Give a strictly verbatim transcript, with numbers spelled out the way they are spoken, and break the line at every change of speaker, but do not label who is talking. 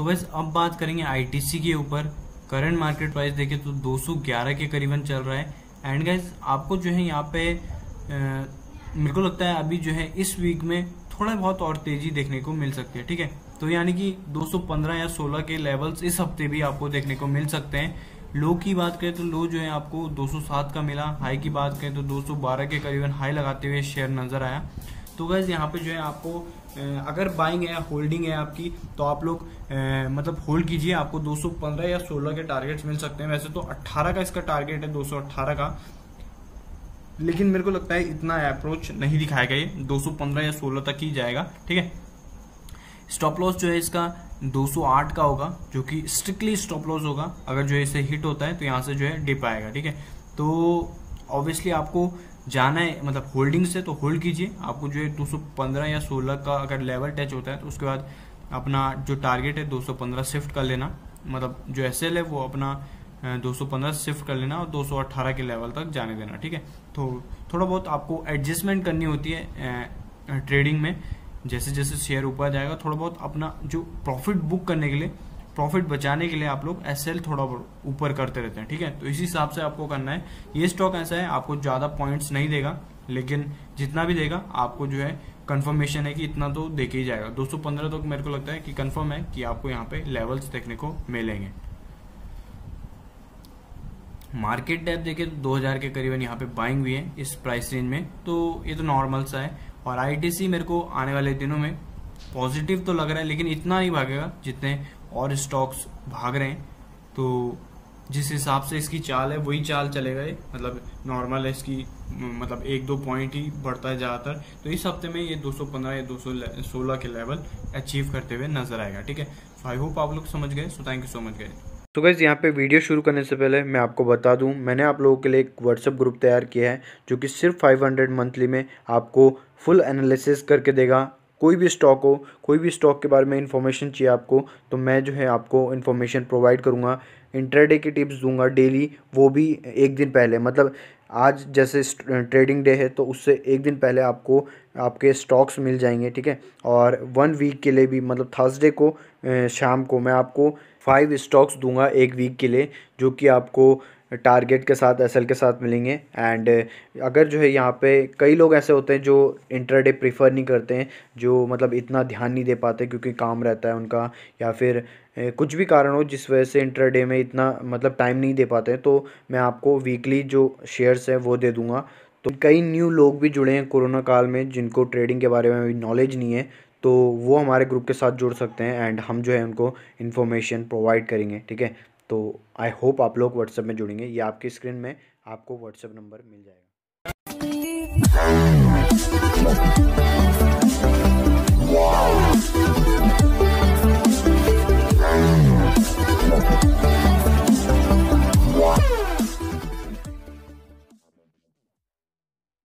तो वैसे अब बात करेंगे आईटीसी के ऊपर। करंट मार्केट प्राइस देखें तो दो सौ ग्यारह के करीबन चल रहा है। एंड गाइस आपको जो है यहाँ पे आ, मेरे को लगता है अभी जो है इस वीक में थोड़ा बहुत और तेजी देखने को मिल सकती है। ठीक है, तो यानी कि दो सौ पंद्रह या सोलह के लेवल्स इस हफ्ते भी आपको देखने को मिल सकते हैं। लो की बात करें तो लो जो है आपको दो सौ सात का मिला। हाई की बात करें तो दो सौ बारह के करीबन हाई लगाते हुए शेयर नजर आया। तो गाइस यहाँ पे जो है आपको अगर बाइंग है, होल्डिंग है आपकी, तो आप लोग मतलब होल्ड कीजिए। आपको दो सौ पंद्रह या सोलह के टारगेट्स मिल सकते हैं। वैसे तो अट्ठारह का इसका टारगेट है, दो सौ अट्ठारह का, लेकिन मेरे को लगता है इतना अप्रोच नहीं दिखाएगा, ये दो सौ पंद्रह या सोलह तक ही जाएगा। ठीक है, स्टॉप लॉस जो है इसका दो सौ आठ का होगा, जो कि स्ट्रिक्टली स्टॉप लॉस होगा। अगर जो है इसे हिट होता है तो यहाँ से जो है डिप आएगा। ठीक है, तो ऑब्वियसली आपको जाना है मतलब होल्डिंग से, तो होल्ड कीजिए। आपको जो है दो सौ पंद्रह या सोलह का अगर लेवल टच होता है तो उसके बाद अपना जो टारगेट है दो सौ पंद्रह शिफ्ट कर लेना, मतलब जो एसएल है वो अपना दो सौ पंद्रह शिफ्ट कर लेना और दो सौ अठारह के लेवल तक जाने देना। ठीक है, तो थोड़ा बहुत आपको एडजस्टमेंट करनी होती है ट्रेडिंग में। जैसे जैसे शेयर ऊपर जाएगा थोड़ा बहुत अपना जो प्रॉफिट बुक करने के लिए, प्रॉफिट बचाने के लिए आप लोग एसएल थोड़ा ऊपर करते रहते हैं। ठीक है, तो इसी हिसाब से आपको करना है। ये स्टॉक ऐसा है आपको ज्यादा पॉइंट्स नहीं देगा, लेकिन जितना भी देगा आपको जो है कंफर्मेशन है कि इतना तो देके ही जाएगा। दो सौ पंद्रह तक तो मेरे को लगता है कि कंफर्म है कि आपको यहाँ पे लेवल्स देखने को मिलेंगे। मार्केट डेप्थ देखिए तो दो हज़ार के करीबन यहाँ पे बाइंग हुई है इस प्राइस रेंज में, तो ये तो नॉर्मल सा है। और आईटीसी मेरे को आने वाले दिनों में पॉजिटिव तो लग रहा है, लेकिन इतना नहीं भागेगा जितने और स्टॉक्स भाग रहे हैं। तो जिस हिसाब से इसकी चाल है वही चाल चलेगा ये, मतलब नॉर्मल है इसकी, मतलब एक दो पॉइंट ही बढ़ता है ज़्यादातर। तो इस हफ्ते में ये दो सौ पंद्रह या दो सौ सोलह के लेवल अचीव करते हुए नजर आएगा। ठीक है, आई होप आप लोग समझ गए। So thank you so much guys.
तो गाइस यहाँ पे वीडियो शुरू करने से पहले मैं आपको बता दूं, मैंने आप लोगों के लिए एक व्हाट्सएप ग्रुप तैयार किया है जो कि सिर्फ पाँच सौ मंथली में आपको फुल एनालिसिस करके देगा। कोई भी स्टॉक हो, कोई भी स्टॉक के बारे में इन्फॉर्मेशन चाहिए आपको, तो मैं जो है आपको इन्फॉर्मेशन प्रोवाइड करूँगा। इंट्राडे की टिप्स दूंगा डेली, वो भी एक दिन पहले, मतलब आज जैसे ट्रेडिंग डे है तो उससे एक दिन पहले आपको आपके स्टॉक्स मिल जाएंगे। ठीक है, और वन वीक के लिए भी, मतलब थर्सडे को शाम को मैं आपको फाइव स्टॉक्स दूंगा एक वीक के लिए, जो कि आपको टारगेट के साथ, एसएल के साथ मिलेंगे। एंड अगर जो है यहाँ पे कई लोग ऐसे होते हैं जो इंट्राडे प्रीफर नहीं करते हैं, जो मतलब इतना ध्यान नहीं दे पाते क्योंकि काम रहता है उनका, या फिर कुछ भी कारण हो जिस वजह से इंट्राडे में इतना मतलब टाइम नहीं दे पाते हैं, तो मैं आपको वीकली जो शेयर्स है वो दे दूँगा। तो कई न्यू लोग भी जुड़े हैं कोरोना काल में जिनको ट्रेडिंग के बारे में भी नॉलेज नहीं है, तो वो हमारे ग्रुप के साथ जुड़ सकते हैं एंड हम जो है उनको इन्फॉर्मेशन प्रोवाइड करेंगे। ठीक है, तो आई होप आप लोग व्हाट्सएप में जुड़ेंगे। ये आपकी स्क्रीन में आपको व्हाट्सएप नंबर मिल जाएगा।